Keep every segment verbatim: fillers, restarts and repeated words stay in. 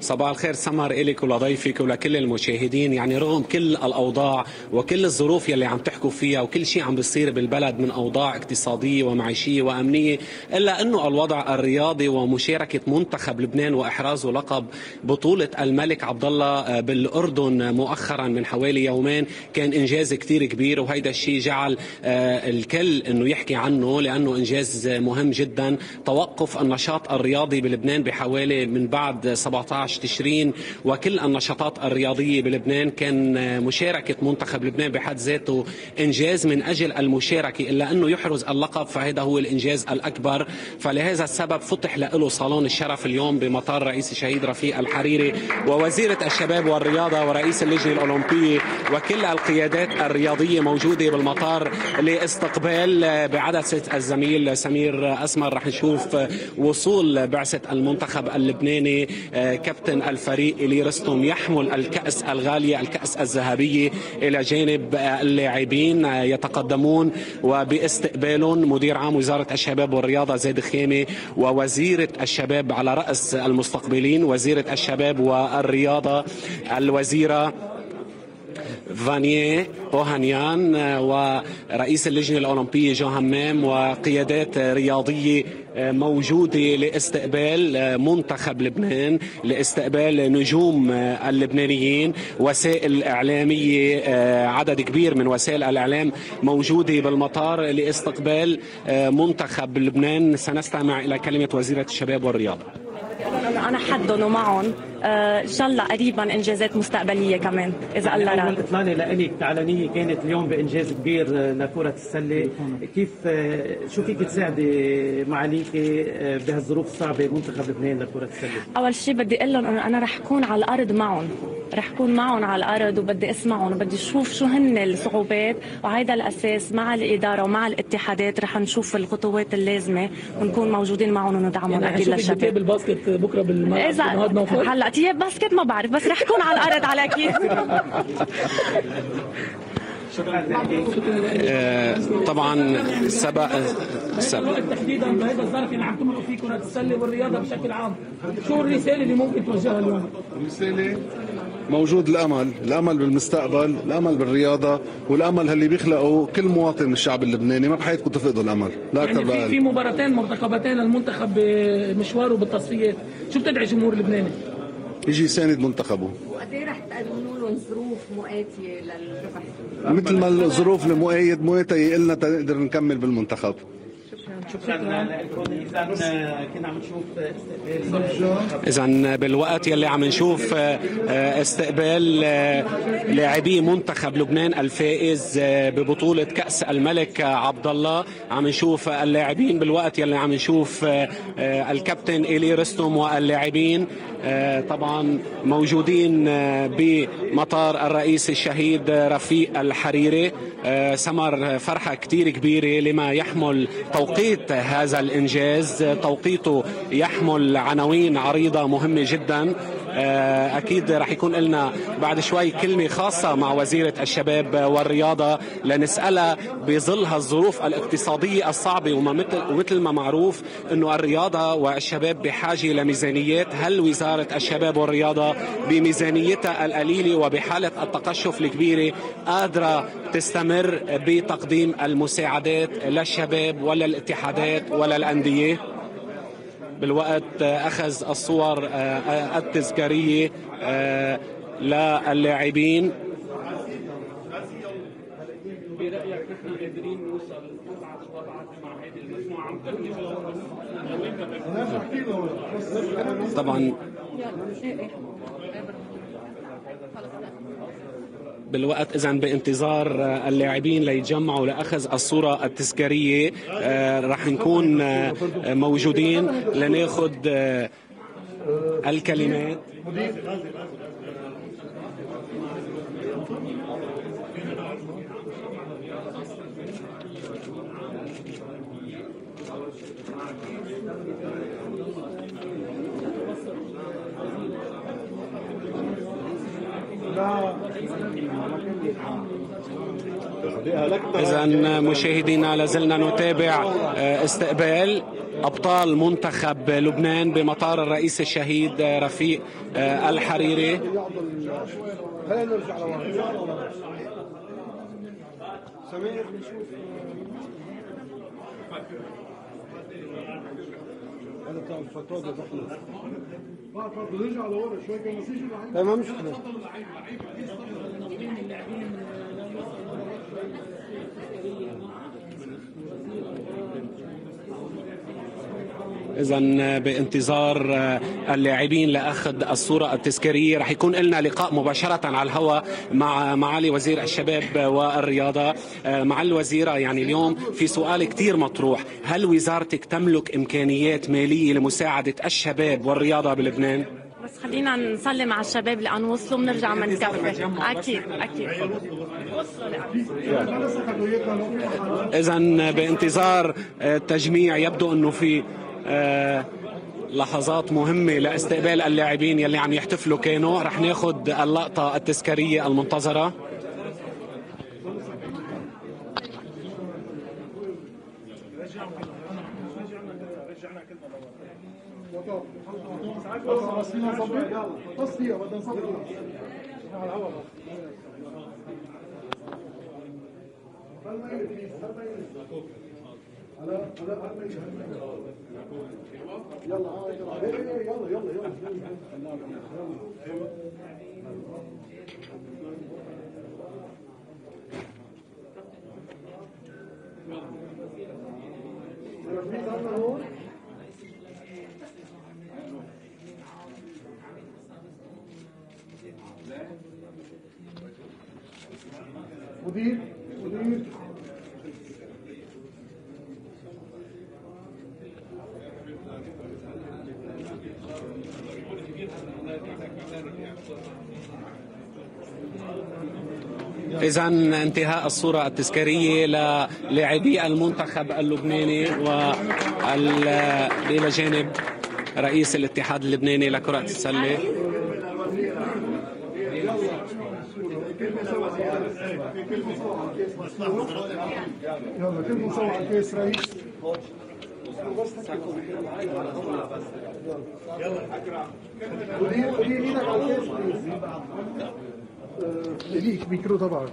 صباح الخير سمر إلك ولضيفك ولكل المشاهدين. يعني رغم كل الأوضاع وكل الظروف يلي عم تحكوا فيها وكل شيء عم بيصير بالبلد من أوضاع اقتصادية ومعيشية وأمنية، إلا أنه الوضع الرياضي ومشاركة منتخب لبنان وإحرازه لقب بطولة الملك عبدالله بالأردن مؤخرا من حوالي يومين كان إنجاز كتير كبير، وهيدا الشيء جعل الكل أنه يحكي عنه لأنه إنجاز مهم جدا. توقف النشاط الرياضي بلبنان بحوالي من بعد سبعة عشر تشرين، وكل النشاطات الرياضية بلبنان كان مشاركة منتخب لبنان بحد ذاته إنجاز من أجل المشاركة، إلا أنه يحرز اللقب فهذا هو الإنجاز الأكبر. فلهذا السبب فتح له صالون الشرف اليوم بمطار رئيس الشهيد رفيق الحريري، ووزيرة الشباب والرياضة ورئيس اللجنة الأولمبية وكل القيادات الرياضية موجودة بالمطار لاستقبال بعدسة الزميل سمير أسمر. رح نشوف وصول بعثة المنتخب اللبناني كابتن الفريق إلي رستم يحمل الكأس الغالية الكأس الذهبية إلى جانب اللاعبين يتقدمون، وباستقبالهم مدير عام وزارة الشباب والرياضة زيد خيمي ووزيرة الشباب على رأس المستقبلين، وزيرة الشباب والرياضة الوزيرة فانييه أوهانيان ورئيس اللجنة الأولمبية جو همام وقيادات رياضية موجودة لاستقبال منتخب لبنان، لاستقبال نجوم اللبنانيين. وسائل إعلامية عدد كبير من وسائل الإعلام موجودة بالمطار لاستقبال منتخب لبنان. سنستمع إلى كلمة وزيرة الشباب والرياضة. أنا حدهم ومعهم آه إن شاء الله قريبا إنجازات مستقبلية كمان إذا الله راد. إطلالة لإلك علنية كانت اليوم بإنجاز كبير لكرة السلة، كيف شو فيك تساعدي معاليكي بهالظروف الصعبة منتخب لبنان لكرة السلة؟ أول شيء بدي أقول لهم إنه أنا رح أكون على الأرض معهم، رح أكون معهم على الأرض وبدي أسمعهم وبدي أشوف شو هن الصعوبات، وهذا الأساس مع الإدارة ومع الاتحادات رح نشوف الخطوات اللازمة ونكون موجودين معهم وندعمهم. يعني أكيد للشباب. بالباسكت بكرة بالملعب هلا تياب باسكت ما بعرف، بس رح اكون على الارض على اكيد. طبعا سبق سبق تحديدا بهذا الظرف اللي عم تمرقوا فيه كرة السلة والرياضة بشكل عام، شو الرسالة اللي ممكن توجهها اليوم؟ الرسالة موجود الامل، الامل بالمستقبل، الامل بالرياضه، والامل اللي بيخلقه كل مواطن من الشعب اللبناني. ما بحياتكم تفقدوا الامل لا يعني اكثر. في في مباراتين مرتقبتين للمنتخب بمشواره بالتصفيات، شو بتدعي جمهور لبناني؟ يجي يساند منتخبه. وقد ايه رح تقدموا لهم ظروف مؤاتيه للربح؟ مثل ما الظروف المؤيد مواتيه لنا تقدر نكمل بالمنتخب. شكرا لكم. اذا كنا عم نشوف استقبال اذا بالوقت يلي عم نشوف استقبال لاعبي منتخب لبنان الفائز ببطولة كأس الملك عبدالله، عم نشوف اللاعبين بالوقت يلي عم نشوف الكابتن إلي رستم واللاعبين طبعا موجودين بمطار الرئيس الشهيد رفيق الحريري. سمر فرحة كتير كبيرة لما يحمل توقيت هذا الإنجاز، توقيته يحمل عناوين عريضة مهمة جدا. أكيد رح يكون لنا بعد شوي كلمة خاصة مع وزيرة الشباب والرياضة لنسألها بظل هالظروف الاقتصادية الصعبة، ومثل ما معروف أنه الرياضة والشباب بحاجة لميزانيات. هل وزارة الشباب والرياضة بميزانيتها القليلة وبحالة التقشف الكبيرة قادرة تستمر بتقديم المساعدات للشباب ولا الاتحادات ولا الأندية؟ بالوقت أخذ الصور التذكارية للاعبين. برأيك نحن قادرين نوصل مع هذه المجموعة؟ طبعا بالوقت إذن بانتظار اللاعبين ليتجمعوا لأخذ الصورة التذكارية. رح نكون موجودين لناخذ الكلمات. إذن مشاهدينا لازلنا نتابع استقبال أبطال منتخب لبنان بمطار الرئيس الشهيد رفيق الحريري. خلينا نرجع لورا. سمير هذا بتاع الفتوى ده خلص. نرجع لورا شوي كمان تمام مشكلة. إذن بانتظار اللاعبين لأخذ الصورة التذكارية رح يكون لنا لقاء مباشرة على الهواء مع معالي وزير الشباب والرياضة. مع الوزيرة، يعني اليوم في سؤال كتير مطروح، هل وزارتك تملك إمكانيات مالية لمساعدة الشباب والرياضة بلبنان؟ بس خلينا نسلم على الشباب لأن وصلوا بنرجع بنكفي. أكيد أكيد. إذن بانتظار التجميع يبدو أنه في آه لحظات مهمة لاستقبال اللاعبين يلي عم يحتفلوا كانوا. رح ناخد اللقطة التذكارية المنتظرة. مدير مدير إذن انتهاء الصورة التذكارية للاعبي المنتخب اللبناني وإلى جانب رئيس الاتحاد اللبناني لكرة السلة. يلا كلكم صوروا على الكيس رئيس. يلا اكرم مدير مدير ايدك على الكيس ليك ميكرو تبعك.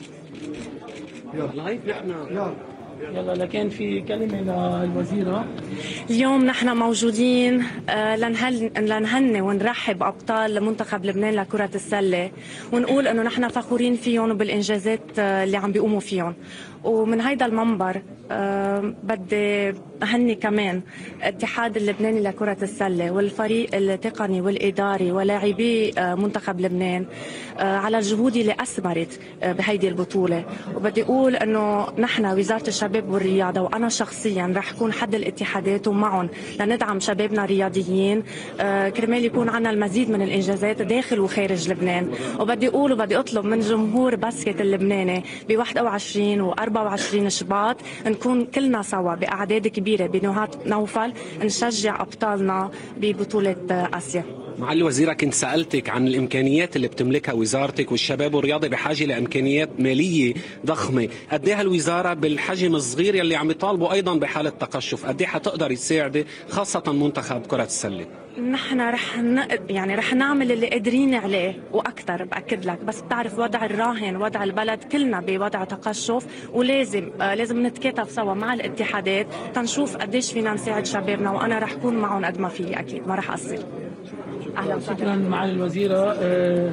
يلا لايف نحن يلا يلا لكن في كلمة للوزيرة. اليوم نحن موجودين لنهل لنهني ونرحب بأبطال منتخب لبنان لكرة السلة ونقول إنه نحن فخورين فيهم وبالإنجازات اللي عم بيقوموا فيهم. ومن هيدا المنبر أه بدي أهني كمان الاتحاد اللبناني لكرة السلة والفريق التقني والإداري ولاعبي أه منتخب لبنان أه على الجهود اللي أثمرت أه بهيدي البطولة. وبدي أقول إنه نحن وزارة الشباب والرياضة وأنا شخصيا رح كون حد الاتحادات ومعهم لندعم شبابنا الرياضيين أه كرمال يكون عنا المزيد من الإنجازات داخل وخارج لبنان. وبدي أقول وبدي أطلب من جمهور باسكت اللبناني ب واحد وعشرين و أربعة وعشرين شباط نكون كلنا سوا بأعداد كبيرة بنهاية نوفل نشجع أبطالنا ببطولة آسيا. معالي الوزيرة، كنت سألتك عن الإمكانيات اللي بتملكها وزارتك، والشباب والرياضة بحاجة لإمكانيات مالية ضخمة. قد ايه الوزارة بالحجم الصغير يلي عم يطالبوا أيضا بحالة تقشف قد ايه حتقدر تساعد خاصة منتخب كرة السلة؟ نحن رح ن... يعني رح نعمل اللي قادرين عليه واكثر، باكد لك. بس بتعرف وضع الراهن وضع البلد كلنا بوضع تقشف، ولازم آه لازم نتكاتف سوا مع الاتحادات تنشوف قديش فينا نساعد شبابنا، وانا رح كون معهم قد ما في. اكيد ما رح اقصر. اهلا شكرا معالي الوزيره. آه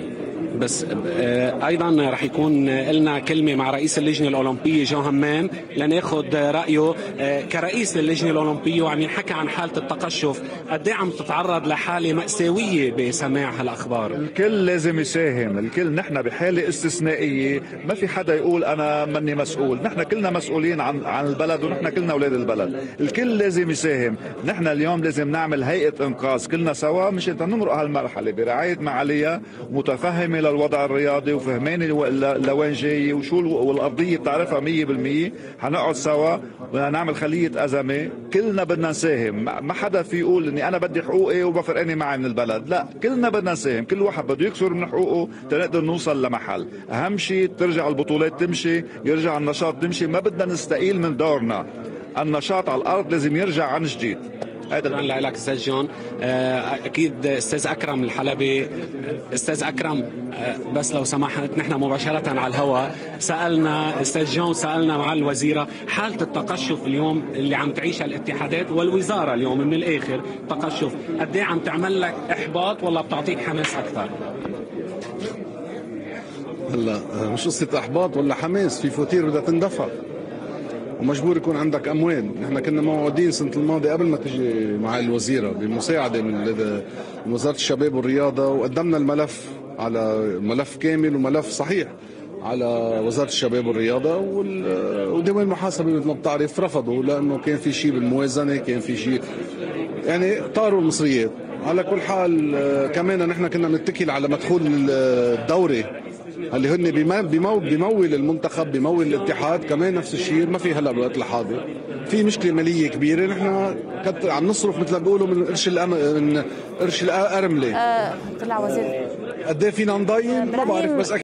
بس ايضا رح يكون لنا كلمه مع رئيس اللجنه الاولمبيه جو همام لناخذ رايه كرئيس للجنه الاولمبيه، وعم ينحكى عن حاله التقشف. قد ايه عم تتعرض لحاله ماساويه بسماع هالاخبار؟ الكل لازم يساهم، الكل. نحن بحاله استثنائيه، ما في حدا يقول انا ماني مسؤول. نحن كلنا مسؤولين عن عن البلد، ونحن كلنا اولاد البلد. الكل لازم يساهم. نحن اليوم لازم نعمل هيئه انقاذ كلنا سوا مشان نمرق هالمرحله برعايه معاليها، متفهمه للوضع الرياضي وفهمانه لوين جاي وشو والارضيه بتعرفها مية بالمية. حنقعد سوا ونعمل خليه ازمه، كلنا بدنا نساهم. ما حدا في يقول اني انا بدي حقوقي وبفرقني معي من البلد، لا، كلنا بدنا نساهم. كل واحد بده يكسر من حقوقه تنقدر نوصل لمحل. اهم شيء ترجع البطولات تمشي، يرجع النشاط تمشي. ما بدنا نستقيل من دورنا. النشاط على الارض لازم يرجع عن جديد. شكرا لك استاذ جون. اكيد استاذ اكرم الحلبي. استاذ اكرم بس لو سمحت، نحن مباشره على الهواء سالنا استاذ جون، سالنا مع الوزيره حاله التقشف اليوم اللي عم تعيشها الاتحادات والوزاره اليوم، من الاخر تقشف قد ايه عم تعمل لك احباط ولا بتعطيك حماس اكثر؟ هلا مش قصه احباط ولا حماس، في فواتير بدها تندفع ومجبور يكون عندك اموال. نحن كنا موعودين سنه الماضيه قبل ما تجي مع الوزيره بمساعده من وزاره الشباب والرياضه، وقدمنا الملف على ملف كامل وملف صحيح على وزاره الشباب والرياضه، وديوان المحاسبه مثل ما بتعرف رفضوا لانه كان في شيء بالموازنه، كان في شيء يعني طاروا المصريات. على كل حال كمان نحن كنا بنتكل على مدخول الدوري اللي هن بمو بمول المنتخب، بمول الاتحاد، كمان نفس الشيء ما في هلا بالوقت الحاضر. في مشكله ماليه كبيره، نحن كنت عم نصرف مثل ما بيقولوا من قرش الأم... من قرش الارمله. آه طلع وزير قد ايه فينا نضاين ما بعرف، بس